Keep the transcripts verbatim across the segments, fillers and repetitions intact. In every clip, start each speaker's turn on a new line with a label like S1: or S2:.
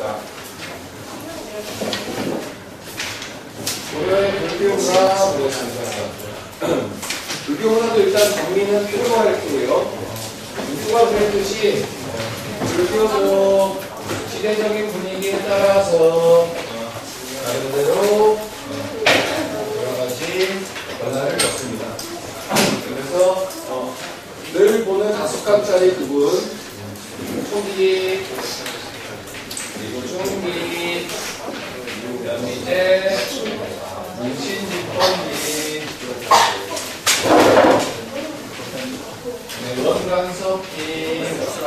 S1: 자, 고려의 불교문화 보겠습니다. 불교문화도 일단 정리는 필요가 있고요. 누가 그랬듯이 불교도 시대적인 분위기에 따라서 나름대로 여러 가지 변화를 겪습니다. 그래서 어, 늘 보는 다섯 강짜리 부분, 초기, 그리고 중기, 연미제, 문신집번기, 네, 원강석기,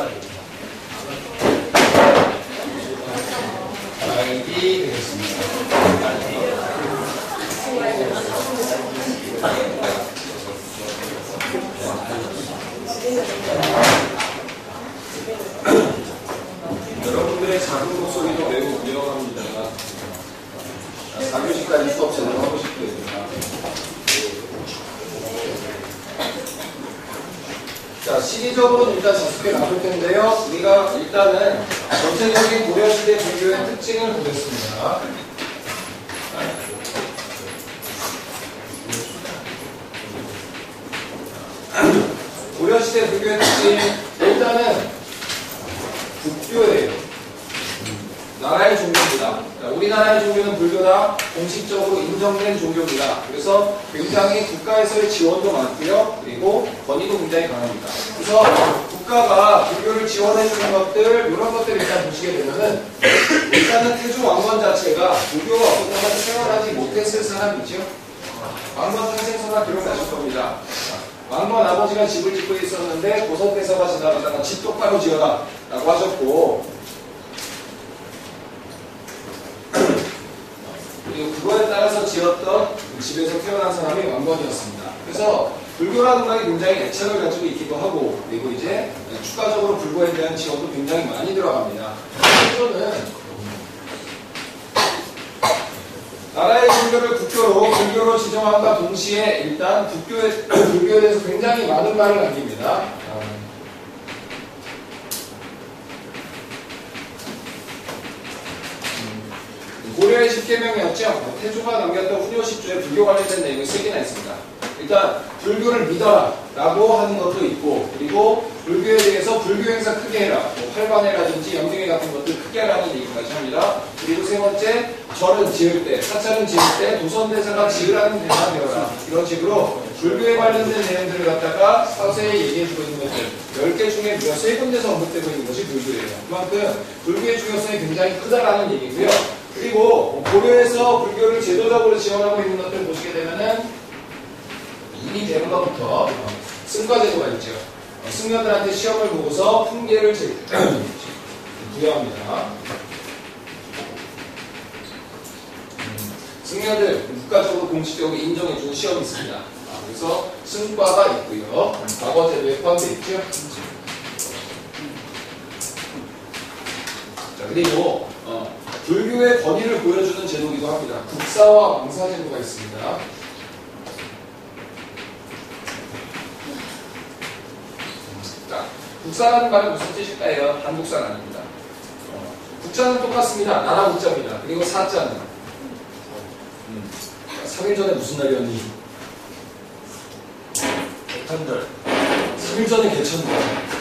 S1: 말기 되겠습니다. 여러분들의 작은 목소리도 매우 위험합니다. 사 교시까지 수업 제대로 하고 싶거든요. 자, 시기적으로는 일단 다섯 개 나눌 텐데요. 우리가 일단은 전체적인 고려시대 불교의 특징을 보겠습니다. 고려시대 불교의 특징, 일단은 불교예요. 나라의 종교입니다. 우리나라의 종교는 불교다. 공식적으로 인정된 종교입니다. 그래서 굉장히 국가에서의 지원도 많고요. 그리고 권위도 굉장히 강합니다. 그래서 국가가 불교를 지원해주는 것들, 이런 것들을 일단 보시게 되면은 일단은 태조 왕건 자체가 불교가 없었다면 생활하지 못했을 사람이죠. 왕건 탄생서가 기록나실 겁니다. 왕건 아버지가 집을 짓고 있었는데 고선대사가 지나가다가 집 똑바로 지어라 라고 하셨고, 그리고 그거에 따라서 지었던 집에서 태어난 사람이 왕건이었습니다. 그래서 불교라는 말이 굉장히 애착을 가지고 있기도 하고, 그리고 이제 추가적으로 불교에 대한 지원도 굉장히 많이 들어갑니다. 태조는 나라의 종교를 국교로, 불교로 지정함과 동시에 일단 불교에, 불교에 대해서 굉장히 많은 말을 남깁니다. 고려의 십계명이었죠. 태조가 남겼던 훈요십조에 불교 관련된 내용이 세 개나 있습니다. 일단 불교를 믿어라 라고 하는 것도 있고, 그리고 불교에 대해서 불교 행사 크게 해라, 뭐 활반회라든지 영등회 같은 것들 크게 하라는 얘기까지 합니다. 그리고 세 번째, 절은 지을 때, 사찰은 지을 때 도선대사가 지으라는 대사 되어라, 이런 식으로 불교에 관련된 내용들을 갖다가 서서히 얘기해주고 있는 것들 열 개 중에 무려 세 군데서 언급되고 있는 것이 불교예요. 그만큼 불교의 중요성이 굉장히 크다라는 얘기고요. 그리고 고려에서 불교를 제도적으로 지원하고 있는 것들을 보시게 되면은 이미 대부분부터 승과제도가 있죠. 승려들한테 시험을 보고서 품계를 부여합니다. 승려들 국가적으로 공식적으로 인정해주는 시험이 있습니다. 그래서 승과가 있고요. 과거제도에 포함되어 있죠. 자, 그리고 어, 불교의 권위를 보여주는 제도이기도 합니다. 국사와 왕사제도가 있습니다. 자, 국사라는 말은 무슨 뜻일까요? 한국사는 아닙니다. 어, 국자는 똑같습니다. 나라 국자입니다. 그리고 사자는 음, 삼 일 전에 무슨 날이었니? 개천절. 삼 일 전에 개천절.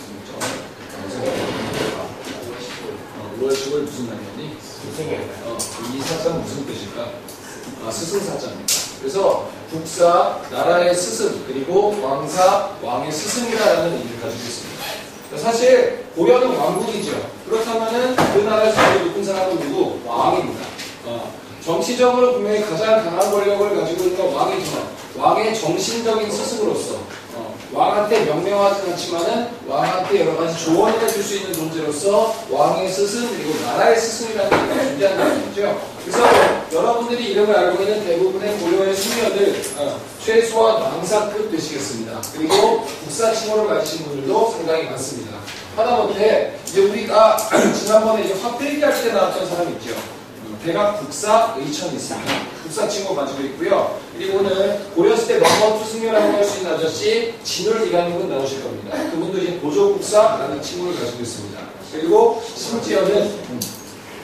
S1: 오월 십오일 무슨 날이었니? 어, 이 사자는 무슨 뜻일까? 아, 스승사자입니다. 그래서 국사, 나라의 스승, 그리고 왕사, 왕의 스승이라는 의미를 가지고 있습니다. 사실 고려는 왕국이죠. 그렇다면은 그 나라에서 제일 높은 사람은 누구? 왕입니다. 어, 정치적으로 분명히 가장 강한 권력을 가지고 있는 건 왕이지만 왕의 정신적인 스승으로서 어, 왕한테 명명하지 않지만은 왕한테 여러 가지 조언을 해줄 수 있는 존재로서 왕의 스승, 그리고 나라의 스승이라는 게 존재한다는 거죠. 그래서 여러분들이 이름을 알고 있는 대부분의 고려의 승려들 어, 최소한 왕사급 되시겠습니다. 그리고 국사 칭호를 가지신 분들도 상당히 많습니다. 하다못해 이제 우리가 지난번에 이제 화필기 할 때 나왔던 사람 있죠. 대각 국사 의천이 있습니다. 국사 칭호 가지고 있고요. 그리고 오늘 고려시대 넘버 투 승려라고 할 수 있는 아저씨 진울 이강님은 나오실 겁니다. 그분도 이제 고조국사라는 칭호를 가지고 있습니다. 그리고 심지어는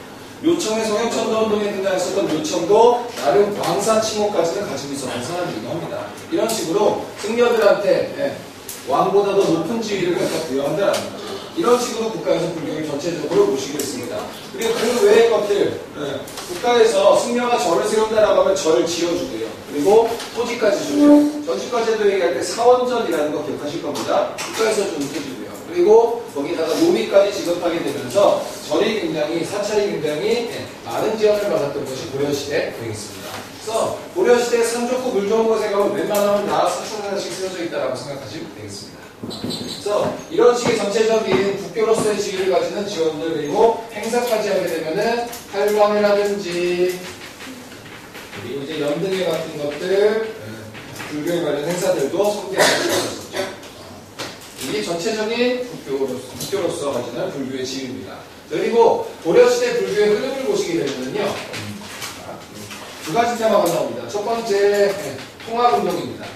S1: 묘청의 성형천도운동에 등장했었던 묘청도 나름 왕사칭호까지는 가지고 있었던 사람이기도 합니다. 이런 식으로 승려들한테 예, 왕보다 더 높은 지위를 갖다 부여한다는 거죠. 이런 식으로 국가에서 불교를 전체적으로 모시고 있습니다. 그리고 그 외의 것들, 예, 국가에서 승려가 절을 세운다라고 하면 절을 지어주고요. 그리고 토지까지 주죠. 전주까지도 얘기할 때 사원전이라는 거 기억하실 겁니다. 국가에서 주는 토지고요. 그리고 거기다가 노비까지 지급하게 되면서 절이 굉장히, 사찰이 굉장히 예, 많은 지원을 받았던 것이 고려시대 되겠습니다. 그래서 고려시대 산 좋고 물 좋은 곳에 가면 웬만하면 다 사천 하나씩 쓰여져 있다고 생각하시면 되겠습니다. 그래서 이런 식의 전체적인 국교로서의 지위를 가지는 지원들 그리고 행사까지 하게 되면은 팔관회라든지 그리고 이제 연등회 같은 것들 불교에 관련 행사들도 소개하고 있었죠. 이게 전체적인 국교로서, 국교로서 가지는 불교의 지위입니다. 그리고 고려시대 불교의 흐름을 보시게 되면요 두 가지 테마가 나옵니다. 첫 번째 통합운동입니다.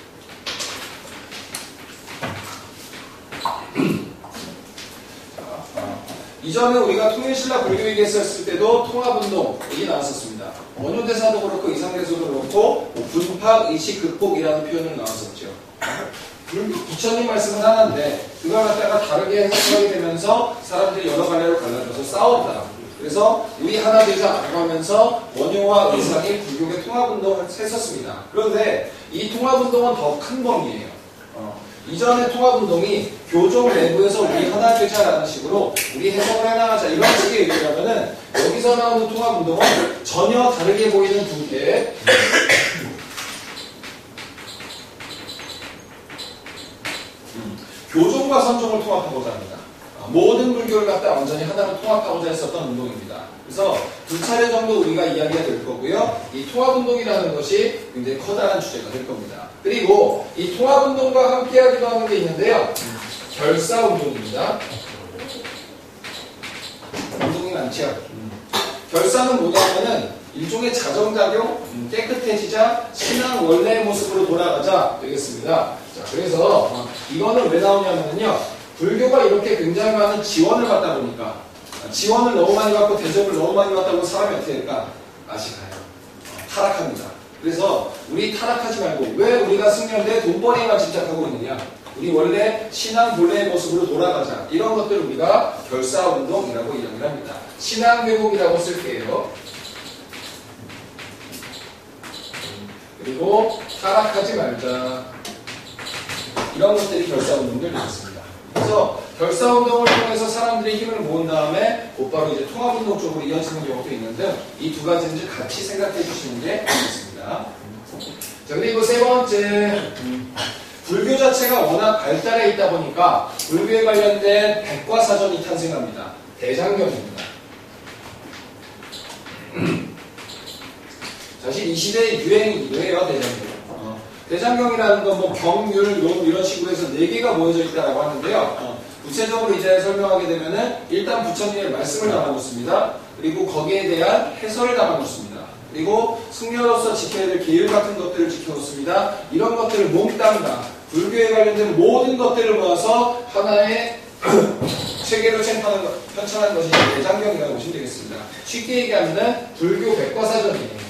S1: 이전에 우리가 통일신라 불교얘기 했었을 때도 통합운동 얘기 나왔었습니다. 원효대사도 그렇고 이상대사도 그렇고 분파 의식 극복이라는 표현을 나왔었죠. 부처님 말씀은 하나인데 그걸 갖다가 다르게 해석하게 되면서 사람들이 여러 갈래로 갈라져서 싸웠다. 그래서 우리 하나 되자라고 하면서 원효와 의상이 불교의 통합운동을 했었습니다. 그런데 이 통합운동은 더 큰 범위예요. 어. 이전의 통합운동이 교종 내부에서 우리 하나 되자라는 식으로 우리 해석을 해나가자 이런 식의 얘기라면은 여기서 나오는 통합운동은 전혀 다르게 보이는 두 개의 교종과 선종을 통합하고자 합니다. 모든 불교를 갖다 완전히 하나로 통합하고자 했었던 운동입니다. 그래서 두 차례 정도 우리가 이야기가 될 거고요. 이 통합운동이라는 것이 굉장히 커다란 주제가 될 겁니다. 그리고 이 통합운동과 함께 하기도 하는 게 있는데요. 결사운동입니다. 운동이 많죠. 결사는 뭐냐면은 일종의 자정작용, 깨끗해지자, 신앙 원래의 모습으로 돌아가자 되겠습니다. 자, 그래서 이거는 왜 나오냐면요. 불교가 이렇게 굉장히 많은 지원을 받다 보니까 지원을 너무 많이 받고 대접을 너무 많이 받다 보면 사람이 어떻게 될까? 맛이 가요. 타락합니다. 그래서 우리 타락하지 말고 왜 우리가 승려인데 돈벌이만 집착하고 있느냐? 우리 원래 신앙 본래의 모습으로 돌아가자. 이런 것들을 우리가 결사운동이라고 이야기를 합니다. 신앙 회복이라고 쓸게요. 그리고 타락하지 말자. 이런 것들이 결사운동들 되겠습니다. 그래서 결사운동을 통해서 사람들이 힘을 모은 다음에 곧바로 이제 통합운동 쪽으로 이어지는 경우도 있는데 이 두 가지는 같이 생각해 주시는 게 좋겠습니다. 자, 그리고 세 번째, 음, 불교 자체가 워낙 발달해 있다 보니까 불교에 관련된 백과사전이 탄생합니다. 대장경입니다. 사실 이 시대의 유행이기도 해요, 대장경. 어, 대장경이라는 건 뭐 경률, 론 이런 식으로 해서 네 개가 모여져 있다고 하는데요. 어, 구체적으로 이제 설명하게 되면은 일단 부처님의 말씀을 담아놓습니다. 그리고 거기에 대한 해설을 담아놓습니다. 그리고 승려로서 지켜야 될 계율 같은 것들을 지켜놓습니다. 이런 것들을 몽땅 다 불교에 관련된 모든 것들을 모아서 하나의 체계로 편찬하는, 편찬한 것이 대장경이라고 보시면 되겠습니다. 쉽게 얘기하면 불교 백과사전이에요.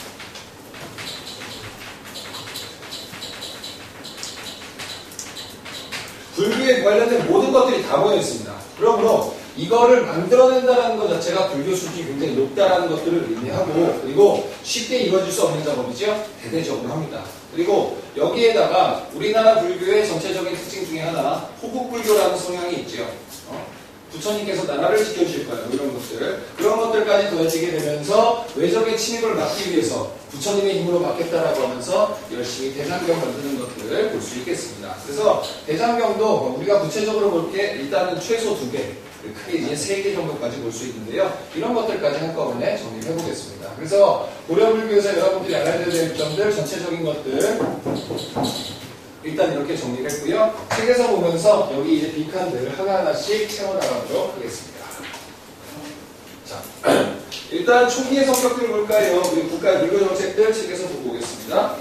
S1: 불교에 관련된 모든 것들이 다 모여 있습니다. 그러므로 이거를 만들어낸다는 것 자체가 불교 수준이 굉장히 높다는 것들을 의미하고 그리고 쉽게 이루어질 수 없는 작업이죠. 대대적으로 합니다. 그리고 여기에다가 우리나라 불교의 전체적인 특징 중에 하나 호국불교라는 성향이 있죠. 어? 부처님께서 나라를 지켜주실 거예요. 이런 것들. 그런 것들까지 더해지게 되면서 외적의 침입을 막기 위해서 부처님의 힘으로 막겠다라고 하면서 열심히 대장경 만드는 것들을 볼 수 있겠습니다. 그래서 대장경도 우리가 구체적으로 볼 게 일단은 최소 두 개, 크게 이제 세 개 정도까지 볼 수 있는데요. 이런 것들까지 한꺼번에 정리를 해보겠습니다. 그래서 고려불교에서 여러분들이 알아야 될 점들, 전체적인 것들 일단 이렇게 정리를 했고요. 책에서 보면서 여기 이제 빈칸들 하나하나씩 채워나가도록 하겠습니다. 자, 일단 초기의 성격들을 볼까요? 그리고 국가의 불교 정책들 책에서 보고 오겠습니다.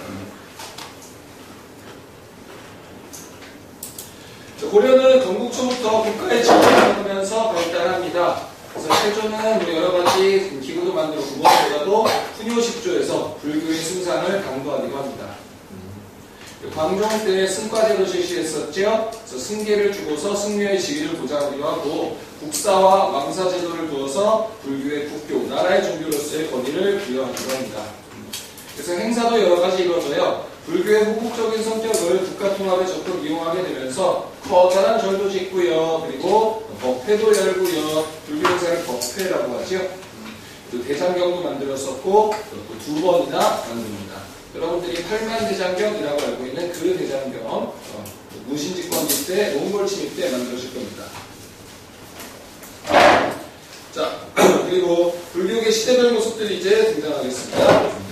S1: 자, 고려는 건국초부터 국가의 지원을 받으면서 발달합니다. 그래서 태조는 뭐 여러 가지 기구도 만들었고 무엇보다도 훈요식조에서 불교의 숭상을 강조하기도 합니다. 광종 때 승과제도 실시했었죠. 그래서 승계를 주고서 승려의 지위를 보장하기도 하고 국사와 왕사제도를 두어서 불교의 국교, 나라의 종교로서의 권위를 부여하기도 합니다. 그래서 행사도 여러 가지 이루어져요. 불교의 후국적인 성격을 국가 통합에 적극 이용하게 되면서 커다란 절도 짓고요. 그리고 법회도 열고요. 불교 행사를 법회라고 하죠. 또 대장경도 만들었었고 또 두 번이나 만듭니다. 여러분들이 팔만대장경이라고 알고 있는 그 대장경 어, 무신직권일 때, 몽골침입 때 만들어질 겁니다. 자, 그리고 불교계 시대별 모습들이 이제 등장하겠습니다.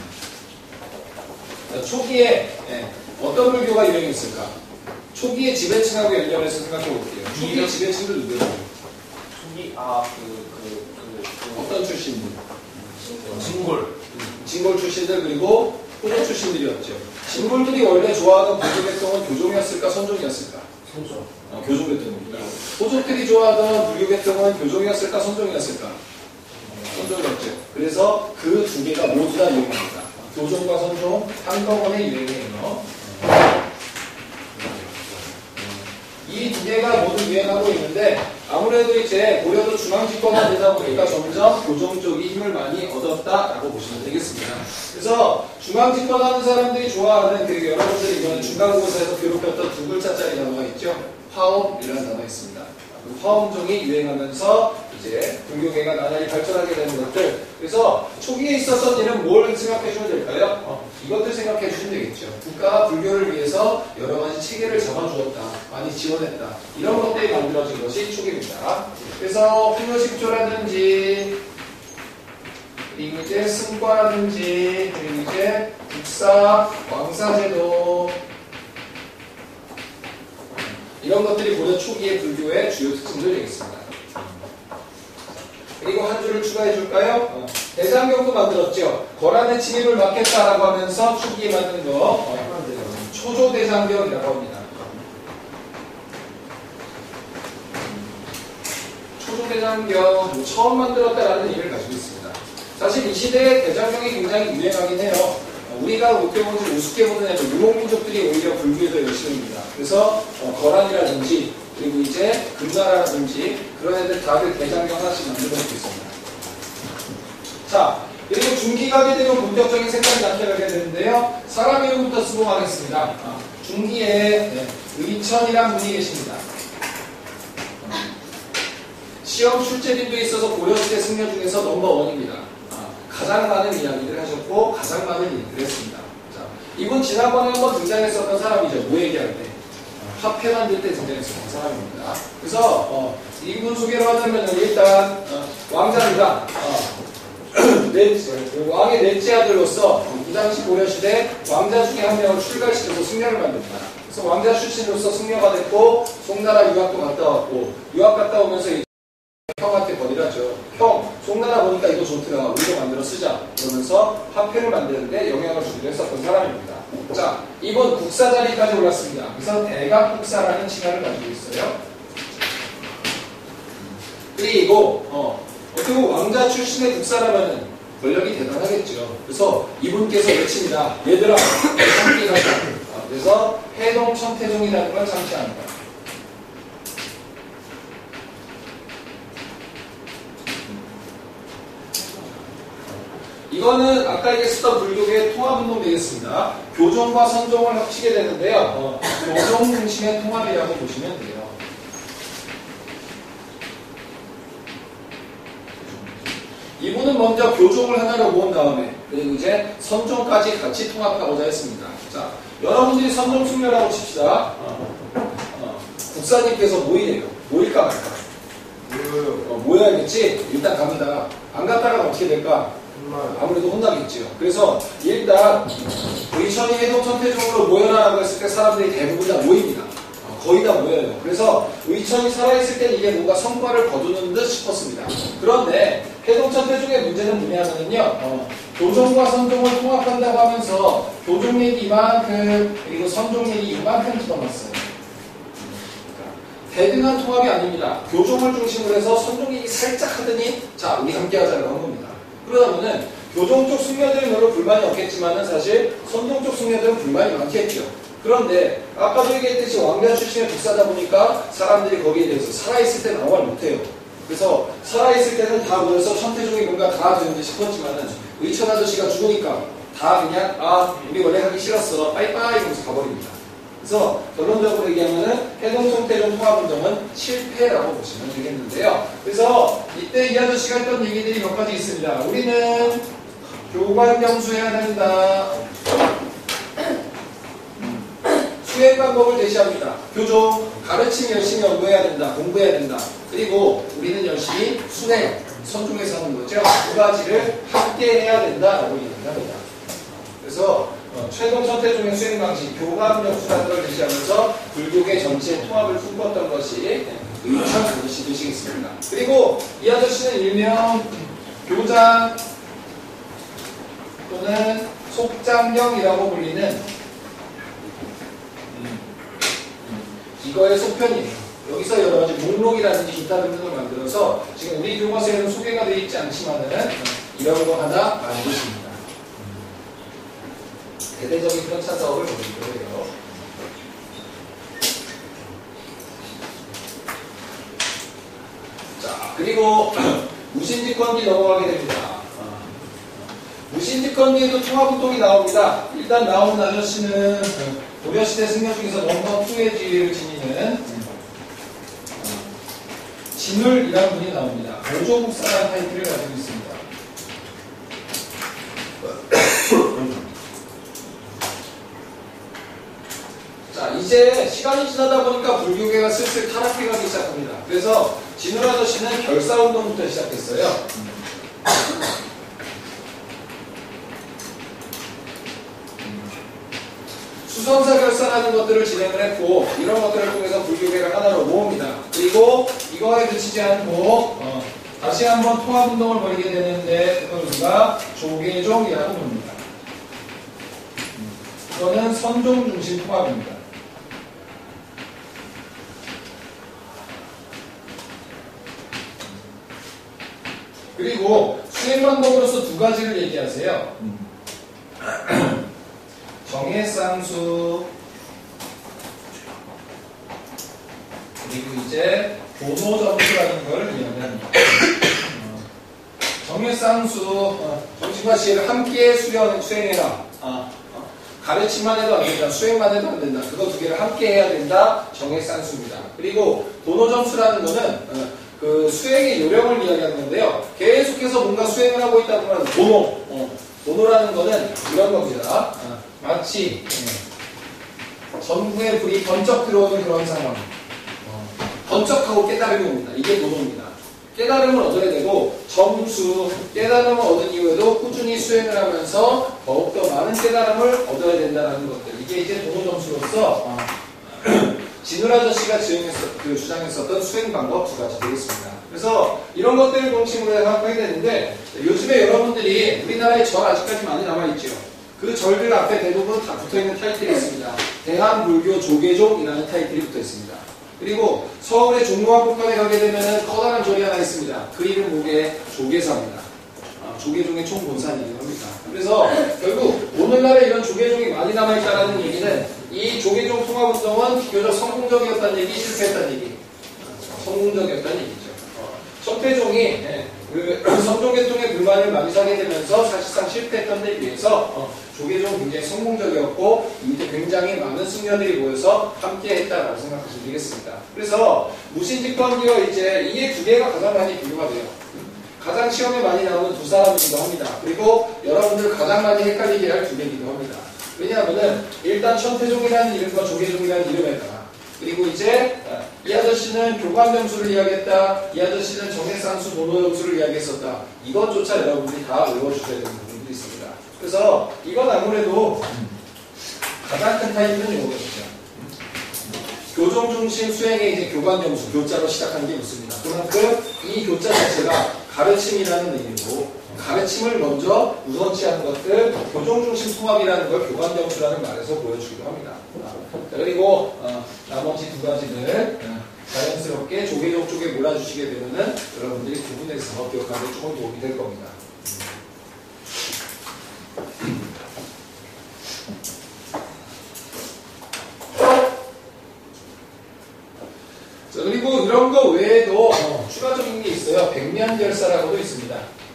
S1: 자, 초기에 네, 어떤 불교가 유행했을까? 초기에 지배층하고 연결해서 생각해 볼게요. 초기에 지배층들 누구예요?
S2: 초기 아그 그 그 그,
S1: 어떤 출신들?
S2: 진골
S1: 진골 출신들 그리고 호조 출신들이었죠. 진골들이 원래 좋아하던 불교계통은 교종이었을까 선종이었을까?
S2: 선종.
S1: 어, 교종계통입니다. 호조들이 좋아하던 불교계통은 교종이었을까 선종이었을까? 선종이었죠. 그래서 그 두 개가 모두 다 유행합니다. 교종과 선종 한꺼번에 유행해요. 이 두 개가 모두 유행하고 있는데 아무래도 이제 고려도 중앙집권화 되다 보니까 점점 교종 쪽이 힘을 많이 얻었다라고 보시면 되겠습니다. 그래서 중앙집권하는 사람들이 좋아하는 그리고 여러분들이 이번에 중간고사에서 괴롭혔던 두 글자짜리 단어가 있죠. 화엄이라는 단어가 있습니다. 그 화엄종이 유행하면서 이제 불교계가 나날이 발전하게 되는 것들. 그래서 초기에 있었던 일은 뭘 생각해 주면 될까요? 어, 이것들 생각해 주시면 되겠죠. 국가가 불교를 위해서 여러 가지 체계를 잡아주었다. 많이 지원했다. 이런 것들이 만들어진 것이 초기입니다. 그래서 훈요식조라든지 그리고 이제 승과라든지 그리고 이제 국사, 왕사제도 이런 것들이 고려 초기의 불교의 주요 특징들 되겠습니다. 그리고 한 줄을 추가해 줄까요? 어. 대장경도 만들었죠. 거란의 침입을 막겠다라고 하면서 초기에 만든 거 어. 초조대장경이라고 합니다. 초조대장경 뭐 처음 만들었다라는 의미를 가지고 있습니다. 사실 이 시대에 대장경이 굉장히 유행하긴 해요. 우리가 어떻게 보면 우습게 보는 애들 유목민족들이 오히려 불교에 더 열심히 합니다. 그래서 어, 거란이라든지 그리고 이제 금나라라든지 그런 애들 다들 대장경 하나씩 만들어놓고 있습니다. 자, 그리고 중기가 되면 본격적인 색깔이 나타나게 되는데요. 사람 이름부터 수봉하겠습니다. 아, 중기에 네, 의천이란 분이 계십니다. 시험 출제진도 있어서 고려시대 승려 중에서 넘버원입니다. 아, 가장 많은 이야기를 하셨고 가장 많은 일들을 했습니다. 자, 이분 지난번에 한번 등장했었던 사람이죠. 뭐 얘기할 때. 화폐 만들 때 등장했었던 사람입니다. 그래서 어, 이분 소개를 하자면 일단 어, 왕자입니다. 어, 왕의 넷째 아들로서 이 당시 고려시대 왕자 중에 한 명을 출가시켜서 승려를 만듭니다. 그래서 왕자 출신으로서 승려가 됐고 송나라 유학도 갔다 왔고 유학 갔다 오면서 형한테 거리라죠. 형, 송나라 보니까 이거 좋더라. 우리도 만들어 쓰자. 그러면서 화폐를 만드는데 영향을 주기도 했었던 사람입니다. 자, 이번 국사 자리까지 올랐습니다. 그래서 대각국사라는 칭호를 가지고 있어요. 그리고 어, 어떻게 보면 왕자 출신의 국사라면은 권력이 대단하겠죠. 그래서 이분께서 외칩니다. 얘들아, 참기하자. 어, 그래서 해동 천태종이라는 걸 창시합니다. 이거는 아까 얘기했었던 불교계의 통합운동 되겠습니다. 교종과 선종을 합치게 되는데요. 어, 교종 중심의 통합이라고 보시면 돼요. 이분은 먼저 교종을 하나로 모은 다음에 그리고 이제 선종까지 같이 통합하고자 했습니다. 자, 여러분들이 선종 승려라고 칩시다. 어, 어, 국사님께서 모이네요. 모일까 말까? 어, 모여야겠지? 일단 갑니다. 안 갔다가 어떻게 될까? 아무래도 혼나겠죠. 그래서 일단 의천이 해동 천태종으로 모여라라고 했을 때 사람들이 대부분 다 모입니다. 어, 거의 다 모여요. 그래서 의천이 살아있을 땐 이게 뭔가 성과를 거두는 듯 싶었습니다. 그런데 해동 천태종의 문제는 뭐냐면요. 어, 교종과 선종을 통합한다고 하면서 교종 얘기 이만큼 그리고 선종 얘기 이만큼 집어넣었어요. 대등한 통합이 아닙니다. 교종을 중심으로 해서 선종 얘기 살짝 하더니 자 우리 함께 하자고 한 겁니다. 그러다 보면 교종 쪽 숙녀들은 별로 불만이 없겠지만은 사실 선종 쪽 숙녀들은 불만이 많겠죠. 그런데 아까도 얘기했듯이 왕자 출신의 북사다 보니까 사람들이 거기에 대해서 살아있을 때는 아무 말 못해요. 그래서 살아있을 때는 다 모여서 천태종이 뭔가 다 되는데 싶었지만은 의천 아저씨가 죽으니까 다 그냥 아 우리 원래 하기 싫었어 빠이빠이 하면서 가버립니다. 그래서 결론적으로 얘기하면은 해동성태종 통합운동은 실패라고 보시면 되겠는데요. 그래서 이때 이 아저씨가 했던 얘기들이 몇 가지 있습니다. 우리는 교관경수해야 된다. 수행 방법을 제시합니다. 교종, 가르침 열심히 연구해야 된다. 공부해야 된다. 그리고 우리는 열심히 수행, 선종에서 하는 거죠. 두 가지를 함께 해야 된다라고 얘기합니다. 그래서 어, 최동 천태종의 수행 방식, 교감 역수라는 걸 제시하면서 불교계 전체 통합을 꿈꿨던 것이 의천 아저씨 되시겠습니다. 그리고 이 아저씨는 일명 교장 또는 속장령이라고 불리는 이거의 속편이에요. 여기서 여러 가지 목록이라든지 기타 등등을 만들어서 지금 우리 교과서에는 소개가 되어 있지 않지만은 이런 거 하나 만드십니다. 대대적인 편차 사업을 보여주기로 해요. 자, 그리고 무신직권기 넘어가게 됩니다. 무신직권기에도 통합운동이 나옵니다. 일단 나온 아저씨는 고려시대 승려 중에서 넘버 이의 지위를 지니는 진울이라는 분이 나옵니다. 고조국사라는 타이틀을 가지고 있습니다. 자, 이제 시간이 지나다 보니까 불교계가 슬슬 타락해가기 시작합니다. 그래서 진울 아저씨는 결사운동부터 시작했어요. 수성사 결사라는 것들을 진행을 했고 이런 것들을 통해서 불교계를 하나로 모읍니다. 그리고 이거에 그치지 않고 어, 다시 한번 통합운동을 벌이게 되는데 그걸 우리가 조계종이라고 부릅니다. 이거는 선종 중심 통합입니다. 그리고 수행 방법으로서 두 가지를 얘기하세요. 정해쌍수 그리고 이제 교노점수라는 걸 이야기합니다. 어, 정해쌍수 어, 정신과 지혜를 함께 수련, 수행해라. 아, 어, 가르침만 해도 안 된다. 수행만 해도 안 된다. 그거 두 개를 함께 해야 된다. 정해쌍수입니다. 그리고 도노점수라는 거는 어, 그 수행의 요령을 이야기하는 건데요. 계속해서 뭔가 수행을 하고 있다 보면 도노 어, 도노라는 거는 이런 겁니다. 어, 마치 예, 전구에 불이 번쩍 들어오는 그런 상황. 어, 번쩍하고 깨달음이 옵니다. 이게 도노입니다. 깨달음을 얻어야 되고 점수, 깨달음을 얻은 이후에도 꾸준히 수행을 하면서 더욱더 많은 깨달음을 얻어야 된다는 것들. 이게 이제 도노 점수로서 어, 진울 아저씨가 지행했었, 그 주장했었던 수행 방법 두 가지 되겠습니다. 그래서 이런 것들을 중심으로 생각하게 되는데 요즘에 여러분들이 우리나라에 절 아직까지 많이 남아있죠. 그 절들 앞에 대부분 다 붙어있는 타이틀이 있습니다. 대한불교 조계종이라는 타이틀이 붙어있습니다. 그리고 서울의 종로한복판에 가게 되면 커다란 절이 하나 있습니다. 그 이름 목에 조계사입니다. 아, 조계종의 총본산이기도 합니다. 그래서 결국 오늘날에 이런 조계종이 많이 남아있다는 얘기는 이 조계종 통합운동은 비교적 성공적이었다는 얘기, 실패했다는 얘기. 성공적이었다는 얘기죠. 천태종이 예, 그 성종계통의 불만을 많이 사게 되면서 사실상 실패했던 데 비해서 어, 조계종 굉장히 성공적이었고 이때 굉장히 많은 승려들이 모여서 함께 했다라고 생각하시면 되겠습니다. 그래서 무신직권기와 이제 이게 두 개가 가장 많이 비교가 돼요. 가장 시험에 많이 나오는 두 사람이기도 합니다. 그리고 여러분들 가장 많이 헷갈리게 할 두 개이기도 합니다. 왜냐하면 일단 천태종이라는 이름과 조계종이라는 이름에다가 그리고 이제 이 아저씨는 교관점수를 이야기했다. 이 아저씨는 정해쌍수 도노점수를 이야기했었다. 이것조차 여러분들이 다 외워주셔야 되는 부분들이 있습니다. 그래서 이건 아무래도 가장 큰 타입은 이거겠죠. 교종 중심 수행의 이제 교관점수, 교자로 시작하는 게 있습니다. 그만큼 이 교자 자체가 가르침이라는 의미로 가르침을 먼저 우선시하는 것들, 교종 중심 통합이라는 걸 교관점수라는 말에서 보여주기도 합니다. 자, 그리고 어, 나머지 두 가지를 자연스럽게 조계종 쪽에 몰아주시게 되면은 여러분들이 구분해서 기억하는 데 조금 도움이 될 겁니다. 자, 그리고 이런 거 외에도 어, 추가적인 게 있어요. 백년결사라고도 있습니다.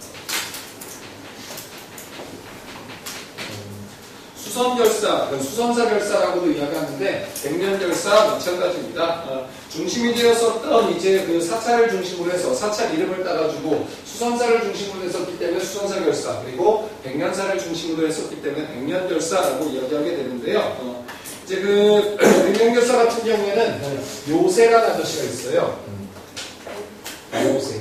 S1: 수선결사, 수선사결사라고도 이야기하는데 백년결사 마찬가지입니다. 어, 중심이 되었었던 이제 그 사찰을 중심으로 해서 사찰 이름을 따가지고 수선사를 중심으로 했었기 때문에 수선사결사, 그리고 백년사를 중심으로 했었기 때문에 백년결사라고 이야기하게 되는데요. 어, 이제 그 백년결사 같은 경우에는 요새라는 아저씨가 있어요. 요새.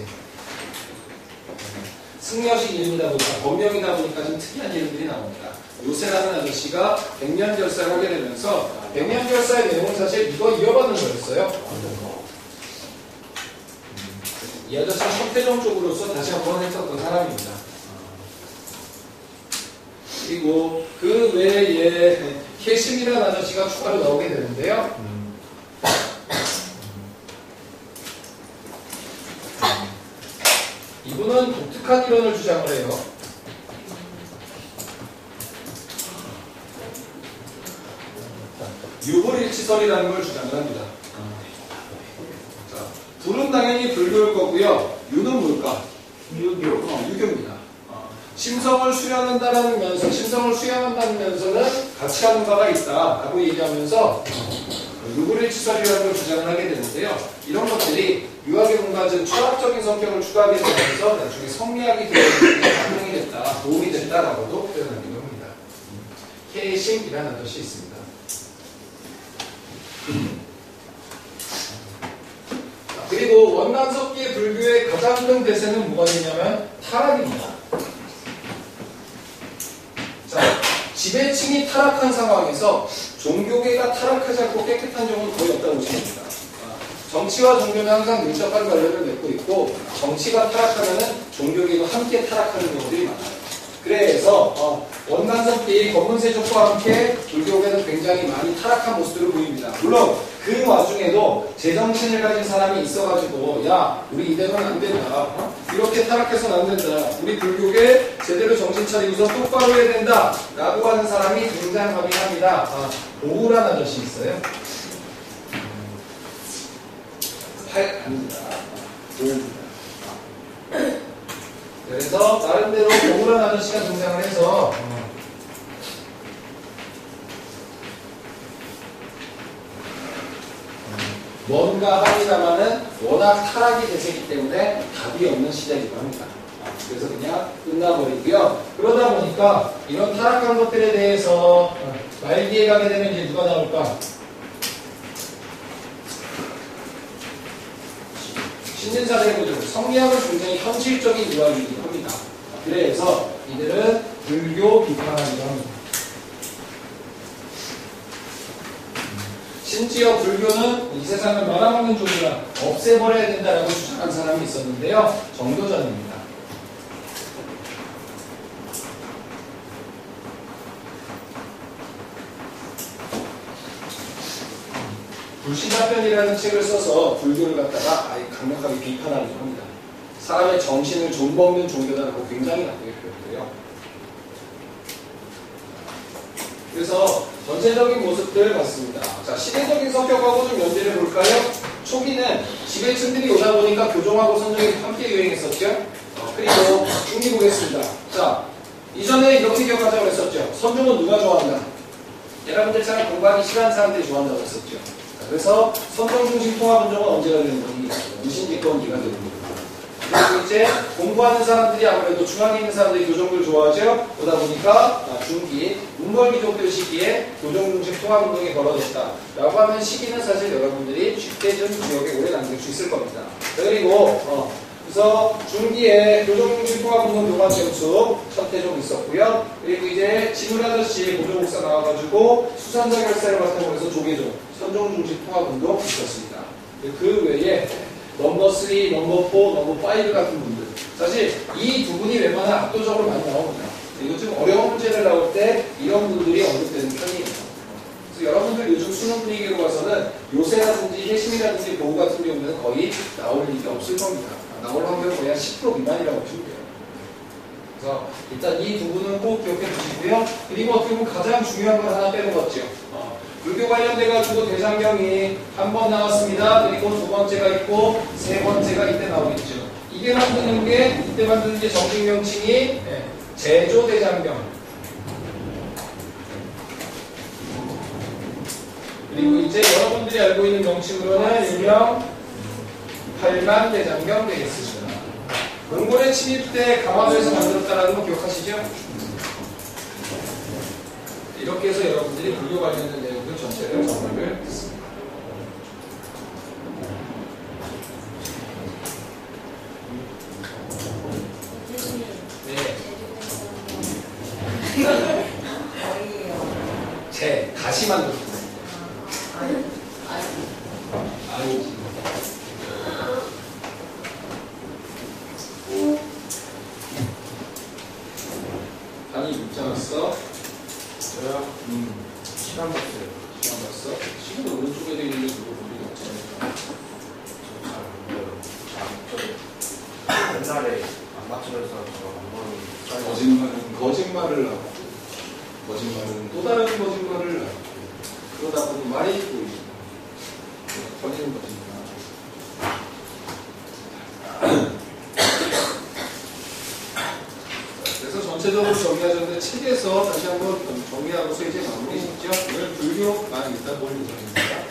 S1: 승려식 이름이다 보니까 법명이다 보니까 좀 특이한 이름들이 나옵니다. 요새라는 아저씨가 백년결사를 하게 되면서 백년결사의 내용은 사실 이거 이어받는 거였어요. 이 아저씨는 서태종 쪽으로서 다시 한번 했었던 사람입니다. 그리고 그 외에 캐심이라는 아저씨가 추가로 나오게 되는데요. 이분은 독특한 이론을 주장을 해요. 유불일치설이라는 걸 주장을 합니다. 자, 불은 당연히 불교일 거고요. 유는 뭘까? 유교. 어, 유교입니다. 어, 심성을 수양한다는 면서, 심성을 수양한다는 면서는 같이 하는 바가 있다라고 얘기하면서 유불일치설이라는 걸 주장을 하게 되는데요. 이런 것들이 유학의 뭔가 좀 철학적인 성격을 추가하게 되면서 나중에 성리학이 반영이 됐다, 도움이 됐다라고도 표현하기도 합니다. 케이심이라는 뜻이 있습니다. 그리고 원난석기의 불교의 가장 큰 대세는 뭐가 되냐면 타락입니다. 자, 지배층이 타락한 상황에서 종교계가 타락하지 않고 깨끗한 적은 거의 없다고 보시면 됩니다. 정치와 종교는 항상 밀접한 관련을 맺고 있고, 정치가 타락하면은 종교계도 함께 타락하는 경우들이 많아요. 그래서 어, 원난석기 검문세족과 함께 불교계는 굉장히 많이 타락한 모습들을 보입니다. 물론 그 와중에도 제정신을 가진 사람이 있어가지고 야 우리 이대로는 안 된다, 어? 이렇게 타락해서는 안 된다, 우리 불교계 제대로 정신 차리고서 똑바로 해야 된다 라고 하는 사람이 등장하긴 합니다. 아, 보우란 아저씨 있어요? 팔 아닙니다. 보우입니다. 그래서 나름대로 보우란 아저씨가 등장을 해서 어, 뭔가 합니다만은 워낙 타락이 되기 때문에 답이 없는 시대이기도 합니다. 그래서 그냥 끝나버리고요. 그러다 보니까 이런 타락한 것들에 대해서 말기에 가게 되면 이제 누가 나올까? 신진사대부들, 성리학은 굉장히 현실적인 유학이기도 합니다. 그래서 이들은 불교 비판하기도 합니다. 심지어 불교는 이 세상을 말아먹는 종이라 없애버려야 된다라고 주장한 사람이 있었는데요. 정도전입니다. 불신자편이라는 책을 써서 불교를 갖다가 아예 강력하게 비판하기도 합니다. 사람의 정신을 좀먹는 종교다라고 굉장히 나쁘게 표현해요. 그래서 전체적인 모습들 봤습니다. 자, 시대적인 성격하고 좀 연대를 볼까요? 초기는 지배층들이 오다 보니까 교종하고 선종이 함께 유행했었죠. 어, 그리고 중기 보겠습니다. 자, 이전에 이렇게 기억하자고 했었죠. 선종은 누가 좋아한다? 여러분들처럼 공부하기 싫어하는 사람들이 좋아한다고 했었죠. 자, 그래서 선종 중심 통합 운동은 언제가 되는 거니? 무신집권기가 되는 거예요. 그리고 이제 공부하는 사람들이 아무래도 중앙에 있는 사람들이 교종을 좋아하죠. 그러다 보니까 중기 문벌기독교 시기에 교종 중심 통합운동이 벌어졌다 라고 하는 시기는 사실 여러분들이 쉽게 좀 기억에 오래 남길 수 있을 겁니다. 그리고 어, 그래서 중기에 교종 중심 통합운동 교관정수 서태종 있었고요. 그리고 이제 진우라저씨 고조목사 나와가지고 수산자 결사를 바탕으로 해서 조계종 선종 중심 통합운동 있었습니다. 그 외에 넘버 쓰리, 넘버 포, 넘버 파이브 같은 분들, 사실 이 두 분이 웬만하면 압도적으로 많이 나옵니다. 그리고 좀 어려운 문제를 나올 때 이런 분들이 언급되는 편이에요. 그래서 여러분들 요즘 수능 분위기로 봐서는 요새라든지 이 해심이라든지 보고 같은 경우는 거의 나올 일이 없을 겁니다. 나올 확률은 거의 한 십 퍼센트 미만이라고 보시면 돼요. 그래서 일단 이 두 분은 꼭 기억해 두시고요. 그리고 어떻게 보면 가장 중요한 걸 하나 빼먹었죠. 어, 불교 관련돼가지고 대장경이 한 번 나왔습니다. 그리고 두 번째가 있고 세 번째가 이때 나오겠죠. 이게 만드는 게 이때 만드는 게 정식 명칭이 네, 제조대장경. 그리고 이제 여러분들이 알고 있는 명칭으로는 일명 팔만대장경 되겠습니다. 몽골의 침입 때 강화도에서 만들었다는 거 기억하시죠? 이렇게 해서 여러분들이 불교 관련된 내용들 전체를 정리를 했습니다. 네. 제 다시 만들었습니다. 아니. 단이 묻지 않았어? 저요? 음. 시간 봤어요. 시간 봤어? 시간 오른쪽에 되어 있는데 그거 볼 리가 없잖아요.
S2: 저 옛날에 안 맞추면서 저안 보는
S1: 거짓말은 거짓말을 하고 거짓말은 또 다른 거짓말을 하고 그러다 보면 말이 보이죠. 걸리는 거짓말. 그래서 전체적으로 정리하셨는데 책에서 다시 한번 정리하고서 이제 마무리 짓죠. 오늘 불교만 일단 볼 예정입니다.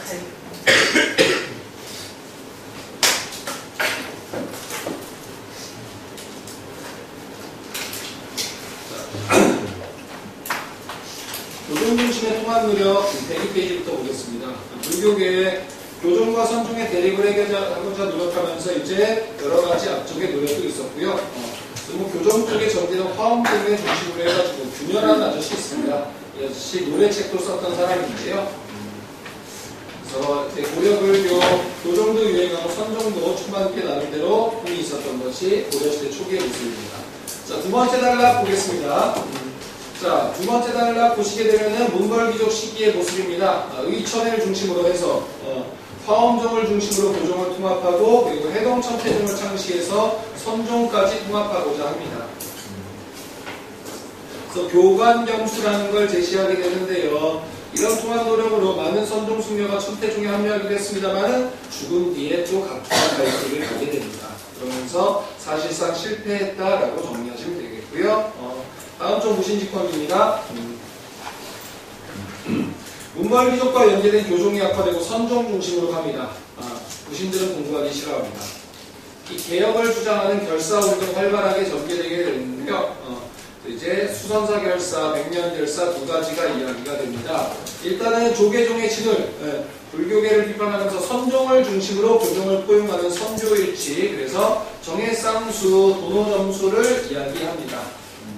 S1: 교종 중심의 통합 노력 대립 페이지부터 보겠습니다. 불교계의 교종과 선종의 대립을 해결하고자 노력하면서 이제 여러 가지 앞쪽의 노력도 있었고요. 어, 그리고 교종 쪽에 전개된 화엄 등을 중심으로 해가지고 균열한 아저씨 있습니다. 이 아저씨 노래책도 썼던 사람인데요. 그래서 이제 고려불교 교종도 유행하고 선종도 초반기 나름대로 꿈이 있었던 것이 고려시대 초기의 모습입니다. 자, 두 번째 단락 보겠습니다. 자, 두 번째 단락 보시게 되면은 몽골귀족 시기의 모습입니다. 아, 의천을 중심으로 해서 어, 화엄종을 중심으로 교종을 통합하고 그리고 해동천태종을 창시해서 선종까지 통합하고자 합니다. 그래서 교관경수라는 걸 제시하게 되는데요. 이런 통합 노력으로 많은 선종 승려가 천태종에 합류하기도 했습니다만 죽은 뒤에 또 각자 갈 길을 가게 됩니다. 그러면서 사실상 실패했다라고 정리하시면 되겠고요. 어, 다음 좀 무신직권입니다. 문벌귀족과 연계된 교종이 약화되고 선종 중심으로 갑니다. 아, 무신들은 공부하기 싫어합니다. 이 개혁을 주장하는 결사운동 활발하게 전개되게 되는데요. 어, 이제 수선사 결사, 백년 결사 두 가지가 이야기가 됩니다. 일단은 조계종의 진을 예, 불교계를 비판하면서 선종을 중심으로 교종을 포용하는 선조일치, 그래서 정해쌍수, 도노점수를 이야기합니다.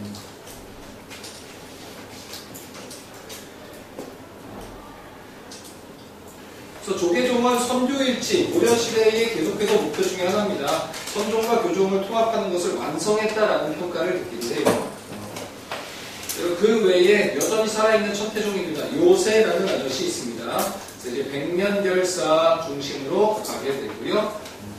S1: 그래서 조계종은 선조일치, 고려시대의 계속해서 목표 중에 하나입니다. 선종과 교종을 통합하는 것을 완성했다라는 평가를 듣기도 해요. 그 외에 여전히 살아있는 천태종입니다. 요세라는 아저씨 있습니다. 그래서 이제 백년결사 중심으로 가게 되고요.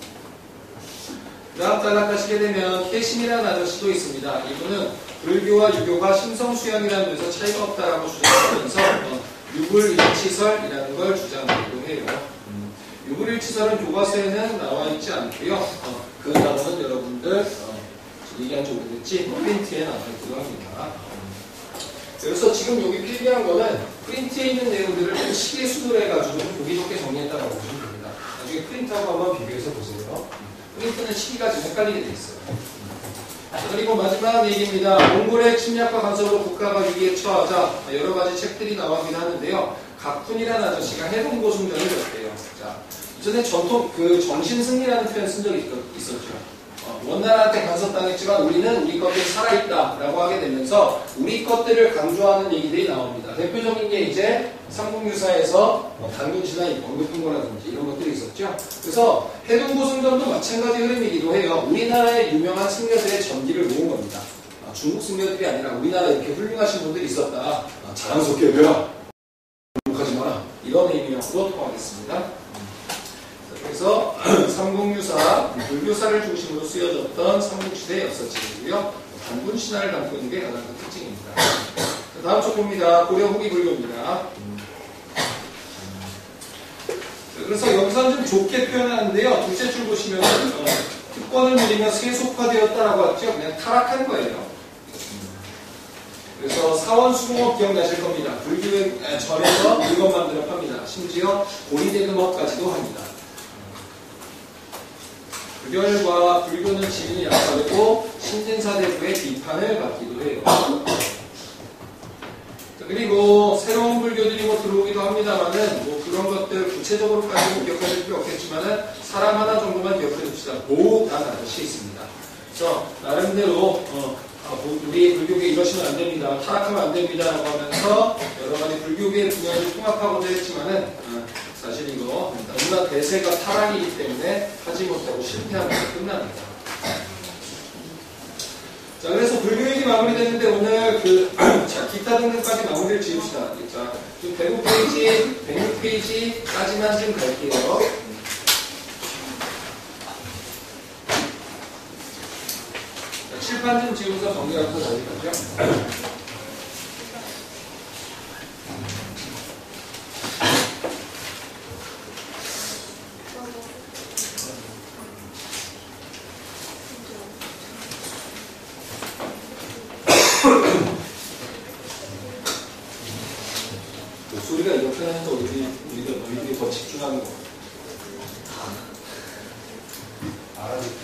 S1: 그 다음 단락 가시게 되면 해심이라는 아저씨도 있습니다. 이분은 불교와 유교가 심성수양이라는 데서 차이가 없다라고 주장하면서 어, 유불일치설이라는 걸 주장하기도 해요. 음. 유불일치설은 교과서에는 나와 있지 않고요. 어, 그 단어는 여러분들 어, 얘기한 지 오래됐지 프린트에 나와 있기도 합니다. 그래서 지금 여기 필기한 거는 프린트에 있는 내용들을 시계 수도로 해가지고 보기 좋게 정리했다고 보시면 됩니다. 나중에 프린트하고 한번 비교해서 보세요. 프린트는 시기가 좀 헷갈리게 돼 있어요. 그리고 마지막 얘기입니다. 몽골의 침략과 간섭으로 국가가 위기에 처하자 여러 가지 책들이 나오긴 하는데요. 각훈이라는 아저씨가 해동고승전을 렸대요. 자, 이전에 전통 그 정신승리라는 표현 쓴 적이 있었죠. 어, 원나라한테 간섭당했지만 우리는 우리 것들이 살아있다라고 하게 되면서 우리 것들을 강조하는 얘기들이 나옵니다. 대표적인 게 이제 삼국유사에서 뭐 단군신화 언급한 거라든지 이런 것들이 있었죠. 그래서 해동고승전도 마찬가지 흐름이기도 해요. 우리나라의 유명한 승려들의 전기를 모은 겁니다. 아, 중국 승려들이 아니라 우리나라에 이렇게 훌륭하신 분들이 있었다. 아, 자랑스럽게 배워. 욕하지 마라. 이런 의미로 통하겠습니다. 그래서 삼국유사, 불교사를 중심으로 쓰여졌던 삼국시대 역사책이고요. 단군 신화를 담고 있는 게 가장 큰 특징입니다. 다음 쪽 봅니다. 고려 후기 불교입니다. 그래서 여기서는 좀 좋게 표현하는데요. 둘째 줄 보시면 어, 특권을 누리며 세속화되었다라고 했죠. 그냥 타락한 거예요. 그래서 사원수공업 기억나실 겁니다. 불교의 절에서 물건 만들어 팝니다. 심지어 고리되는 것까지도 합니다. 그 결과 불교는 지분이 약화되고 신진사대부의 비판을 받기도 해요. 그리고 새로운 불교들이 뭐 들어오기도 합니다만은 뭐 그런 것들 구체적으로까지 기억할 필요 없겠지만은 사람 하나 정도만 기억해 둡시다. 모라는 아저씨 있습니다. 그래서 나름대로 어, 우리 불교계 이러시면 안 됩니다. 타락하면 안 됩니다라고 하면서 여러 가지 불교계의 분야를 통합하고자 했지만은 어, 사실 이거 너무나 대세가 타락이기 때문에 하지 못하고 실패하면서 끝납니다. 자, 그래서 불교역이 마무리됐는데 오늘 그, 자, 기타 등등까지 마무리를 지읍시다. 자, 좀 백오 페이지, 백육 페이지까지만 좀 갈게요. 자, 칠판 좀 지우면서 정리하고 넘어가죠. 목소리가 이렇게 하면서 우리, 우리가 너희들이 더 집중하는 거 알아듣기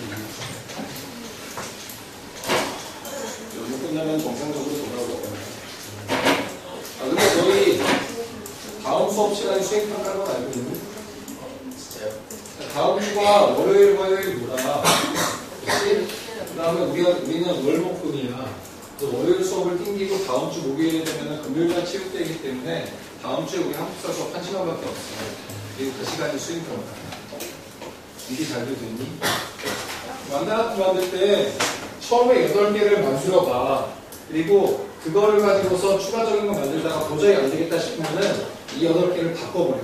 S1: 요즘 끝나면 정상적으로 돌아오고 아 근데 저희 다음 수업 시간에 수행평가한 건 알고 있니? 진짜요? 다음 주가 월요일 화요일 뭐라 그 다음에 우리가 우리는 월목금이야. 월요일 수업을 띵기고 다음 주 목요일에 되면 금요일날 체육대이기 때문에 다음 주에 우리 한국사 수업 한 시간밖에 없어요. 그리고 그 시간이 수행평가. 이게 잘 되니? 만다라트 만들 때 처음에 여덟 개를 만들어봐. 그리고 그거를 가지고서 추가적인 거 만들다가 도저히 안 되겠다 싶으면은 이 여덟 개를 바꿔버려.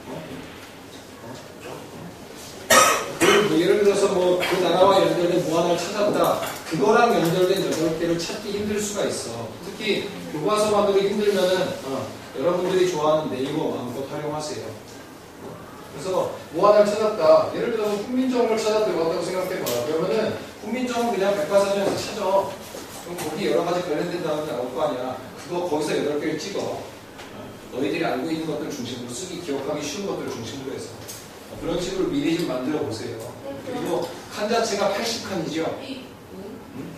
S1: 뭐 예를 들어서 뭐 그 나라와 연결된 뭐 하나를 찾았다. 그거랑 연결된 여덟 개를 찾기 힘들 수가 있어. 특히 교과서 만들기 힘들면은 어, 여러분들이 좋아하는 네이버 마음껏 활용하세요. 그래서 뭐 하나를 찾았다. 예를 들어서 훈민정음을 찾아 들어갔다고 생각해봐. 그러면은 훈민정음 그냥 백과사전에서 찾아. 그럼 거기 여러 가지 관련된 단어가 나올 거 아니야. 그거 거기서 여덟 개를 찍어. 어, 너희들이 알고 있는 것들 중심으로 쓰기 기억하기 쉬운 것들을 중심으로 해서 어, 그런 식으로 미리 좀 만들어 보세요. 그리고 칸 자체가 팔십 칸이죠. 응?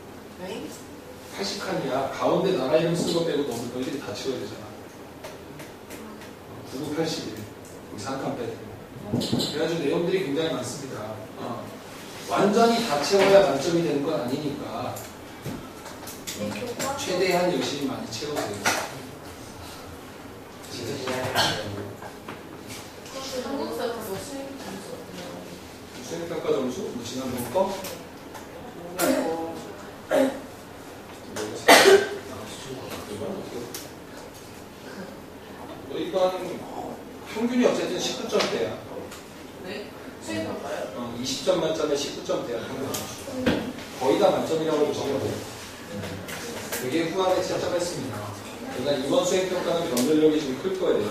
S1: 팔십 칸이야. 가운데 나라 이름 쓴 거 빼고 너무 너희들이 다 치워야 되잖아. 구구 팔십일. 여기 삼 칸 빼고. 그래가지고 내용들이 굉장히 많습니다. 어. 완전히 다 채워야 만점이 되는 건 아니니까 최대한 열심히 많이 채우세요. 수행평가 점수? 뭐 지난번 거? 너 이건 평균이 어쨌든 십구 점대야.
S3: 네? 수행평가요?
S1: 어, 이십 점 만점에 십구 점대야. 평균. 거의 다 만점이라고 보시면 돼요. 되게 후하게 채점했습니다. 그러니까 이번 수행평가는 변별력이 좀 클 거예요.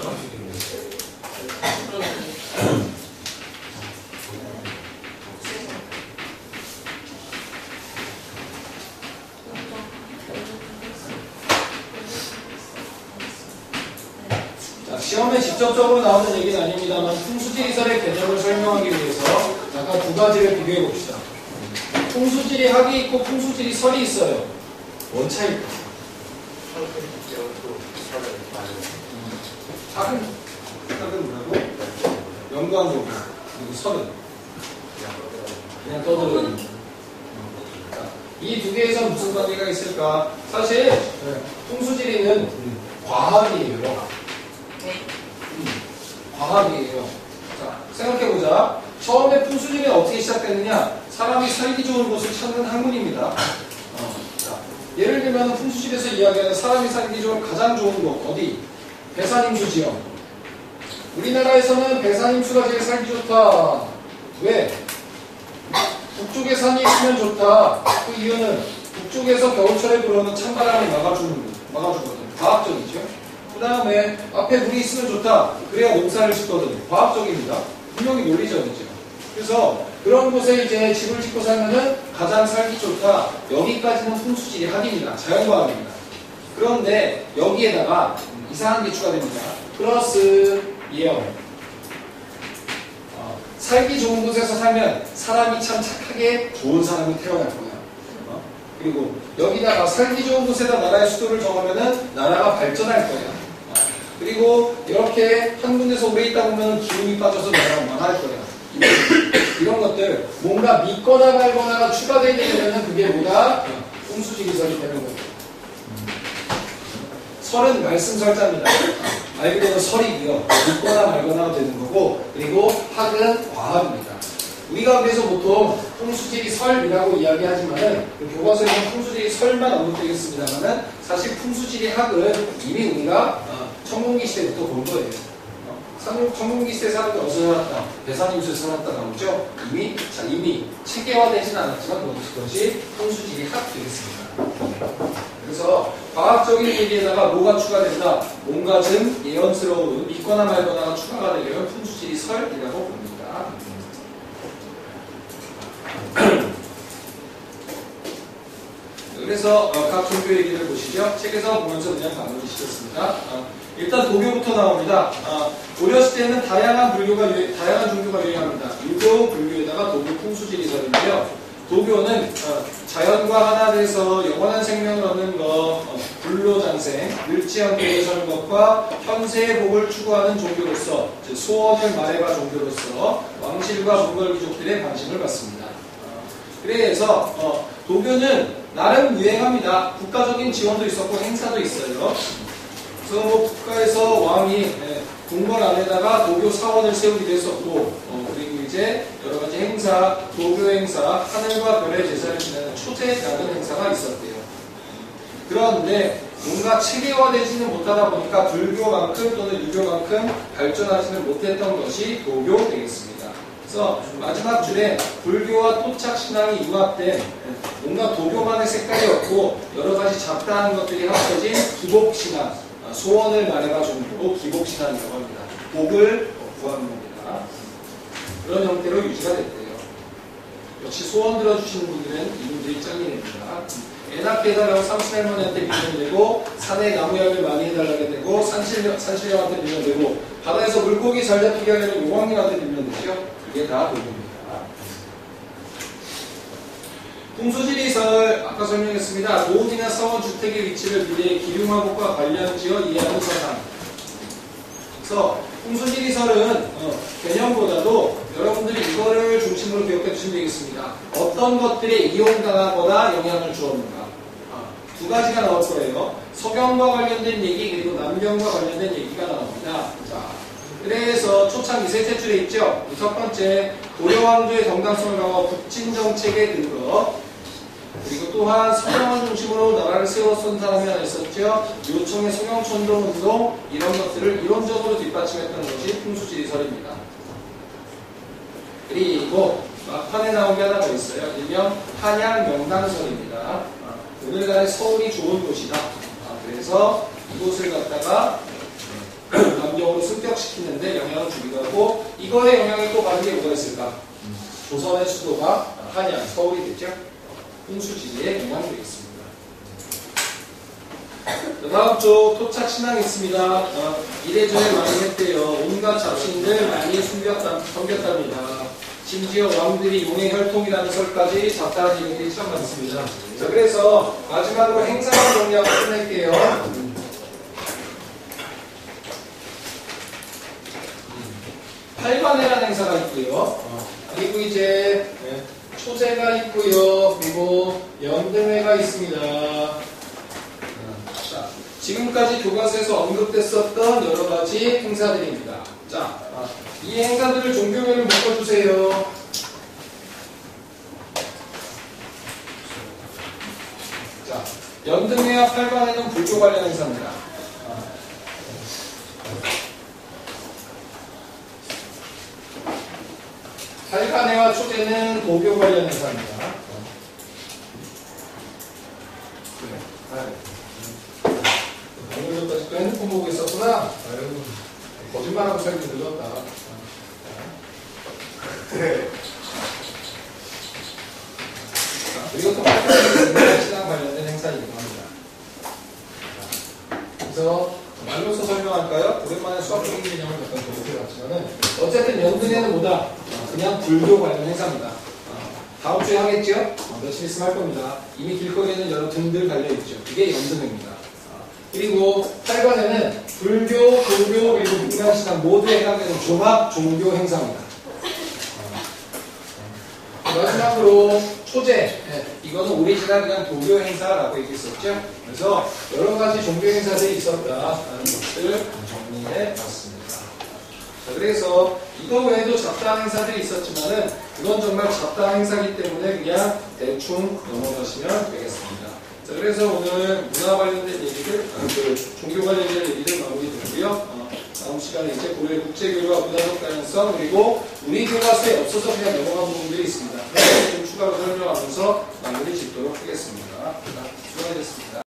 S1: 시험에 직접적으로 나오는 얘기는 아닙니다만 풍수지리설의 개념을 설명하기 위해서 약간 두 가지를 비교해 봅시다. 풍수지리 학이 있고 풍수지리 설이 있어요. 뭔 차이일까? 학은 학은 뭐라고? 연구한 거고 그리고 설은 그냥 떠들어요. 이 두 개에서 무슨 관계가 있을까? 사실 풍수지리는 과학이에요. 음, 과학이에요. 자, 생각해보자. 처음에 풍수지리는 어떻게 시작됐느냐? 사람이 살기 좋은 곳을 찾는 학문입니다. 어, 자, 예를 들면 풍수지리에서 이야기하는 사람이 살기 좋은 가장 좋은 곳 어디? 배산임수 지역. 우리나라에서는 배산임수가 제일 살기 좋다. 왜? 북쪽에 산이 있으면 좋다. 그 이유는 북쪽에서 겨울철에 불어오는 찬바람을 막아주는, 막아주거든. 과학적이죠. 그 다음에 앞에 물이 있으면 좋다. 그래야 농사를 짓거든. 과학적입니다. 분명히 논리적이죠. 그래서 그런 곳에 이제 집을 짓고 살면은 가장 살기 좋다. 여기까지는 풍수지리 학입니다. 자연과학입니다. 그런데 여기에다가 이상한 게 추가됩니다. 플러스 예언. 어, 살기 좋은 곳에서 살면 사람이 참 착하게 좋은 사람이 태어날 거야. 어? 그리고 여기다가 살기 좋은 곳에다 나라의 수도를 정하면은 나라가 발전할 거야. 어? 그리고 이렇게 한 군데서 오래 있다 보면 기운이 빠져서 나라가 망할 거야. 이런 것들 뭔가 믿거나 말거나가 추가되게 되면 그게 뭐다? 풍수지리설이 되는 거죠. 설은 말씀설자입니다. 말 그대로 설이고요. 믿거나 말거나가 되는 거고, 그리고 학은 과학입니다. 우리가 그래서 보통 풍수지리설이라고 이야기하지만은 그 교과서에는 풍수지리설만 언급되겠습니다만은 사실 풍수지리학은 이미 우리가 청동기 시대부터 본 거예요. 청동기 시대 사람이 어디서 살았다? 대산임수에 살았다 나오죠? 이미, 자, 이미 체계화되지는 않았지만 그것이 풍수지리학 되겠습니다. 그래서 과학적인 얘기에다가 뭐가 추가된다? 뭔가 좀 예언스러운 믿거나 말거나가 추가가 되려면 풍수지리설이라고 봅니다. 그래서 각 종교 얘기를 보시죠. 책에서 보면서 그냥 마무리 시켰습니다. 일단 도교부터 나옵니다. 어렸을 때는 다양한 불교가 유행, 다양한 종교가 유행합니다. 유교, 불교에다가 도교, 풍수지리설인데요. 도교는 자연과 하나 돼서 영원한 생명을 얻는 것, 불로장생, 늙지 않고 오래 사는 것과 현세의 복을 추구하는 종교로서 소원을 말해봐 종교로서 왕실과 몽골 귀족들의 관심을 받습니다. 그래서 어, 도교는 나름 유행합니다. 국가적인 지원도 있었고 행사도 있어요. 그래서 뭐 국가에서 왕이 예, 궁궐 안에다가 도교 사원을 세우기도 했었고, 어, 그리고 이제 여러 가지 행사, 도교 행사, 하늘과 별의 제사를 지내는 초제라는 행사가 있었대요. 그런데 뭔가 체계화되지는 못하다 보니까 불교만큼 또는 유교만큼 발전하지는 못했던 것이 도교 되겠습니다. 그래서 마지막 줄에 불교와 토착 신앙이 융합된 뭔가 도교만의 색깔이 없고 여러 가지 잡다한 것들이 합쳐진 기복 신앙, 소원을 말해봐 종교로 기복 신앙이라고 합니다. 복을 구하는 겁니다. 그런 형태로 유지가 됐대요. 역시 소원 들어주시는 분들은 이분들이 짱이랍니다. 애 낳게 해달라고 삼촌할머니한테 빌면 되고, 산에 나무약을 많이 해달라게 되고, 산신령, 산신령한테 빌면 되고, 바다에서 물고기 잘 잡히게 하려면 용왕님한테 빌면 되죠. 그게 다 도교입니다. 풍수지리설 아까 설명했습니다. 도읍이나 사원 주택의 위치를 미래의 기륭화복과 관련지어 이해하는 서상. 그래서 풍수지리설은 어, 개념보다도 여러분들이 이거를 중심으로 기억해 주시면 되겠습니다. 어떤 것들에 이용당하거나 영향을 주었는가. 아, 두 가지가 나올 거예요. 서경과 관련된 얘기 그리고 남경과 관련된 얘기가 나옵니다. 자, 그래서 초창 셋째 줄에 있죠. 첫 번째 고려왕조의 정당성을 강화 북진 정책의 근거. 그리고 또한 서경을 중심으로 나라를 세웠던 사람이 하나 있었죠. 요청의 서경천동 운동 이런 것들을 이론적으로 뒷받침했던 것이 풍수지리설입니다. 그리고 막판에 나온 게 하나 더 있어요. 일명 한양 명당설입니다. 오늘날의 서울이 좋은 곳이다. 그래서 이곳을 갖다가 남경으로 승격시키는데 영향을 주기도 하고, 이거에 영향을 또 받은 게 뭐가 있을까? 조선의 수도가 한양, 서울이 됐죠? 풍수지리에 영향이 되겠습니다. 다음 쪽 토착 신앙이 있습니다. 어, 이래저래 많이 했대요. 온갖 잡신들 많이 숨겼다, 섬겼답니다. 심지어 왕들이 용의 혈통이라는 설까지 잡다한 얘기들이 참 많습니다. 자, 그래서 마지막으로 행사만 정리하고 끝낼게요. 팔관회라는 행사가 있고요. 어, 그리고 이제 네, 초제가 있고요. 그리고 연등회가 있습니다. 어, 자, 지금까지 교과서에서 언급됐었던 여러 가지 행사들입니다. 자, 어, 이 행사들을 종교별로 묶어주세요. 자, 연등회와 팔관회는 불교 관련 행사입니다. 팔관회는 작가네와 초제는 도교 관련 행사입니다. 방금 전까지 또 핸드폰 보고 있었구나. 아유, 거짓말하고 살기 늘었다. 네. 이것도 신앙 관련된 행사이기도 합니다. 그래서 말로서 설명할까요? 오랜만에 수학적인 개념을 몇번 도입해봤지만은 어쨌든 연근에는 뭐다? 그냥 불교 관련 행사입니다. 다음 주에 하겠죠? 며칠 있으면 할 겁니다. 이미 길거리에는 여러 등들 달려있죠. 그게 연등입니다. 그리고 팔 번에는 불교, 도교, 그리고 민간신앙 모두에 해당되는 종합 종교 행사입니다. 마지막으로 초제, 네, 이거는 오리지널 그냥 도교 행사라고 얘기했었죠. 그래서 여러 가지 종교 행사들이 있었다라는 것을 정리해 봤습니다. 자, 그래서 이거 외에도 잡다한 행사들이 있었지만은 이건 정말 잡다한 행사이기 때문에 그냥 대충 넘어가시면 되겠습니다. 자, 그래서 오늘 문화 관련된 얘기들, 아, 그 종교 관련된 얘기들 마무리 드리고요. 어, 다음 시간에 이제 고려 국제교류와 문화적 가능성 그리고 우리 교과서에 없어서 그냥 넘어간 부분들이 있습니다. 좀 추가로 설명하면서 마무리 짓도록 하겠습니다. 수고하셨습니다.